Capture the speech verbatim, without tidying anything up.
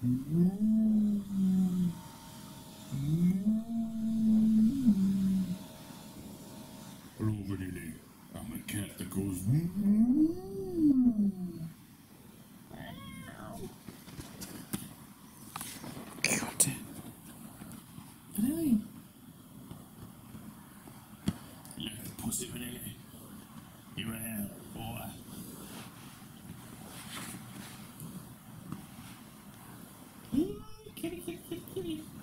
Hello, Vanilli. I'm a cat that goes. Got it. Vanilli. You like the pussy, Vanilli? You are, boy. Kitty, kitty, kitty, kitty.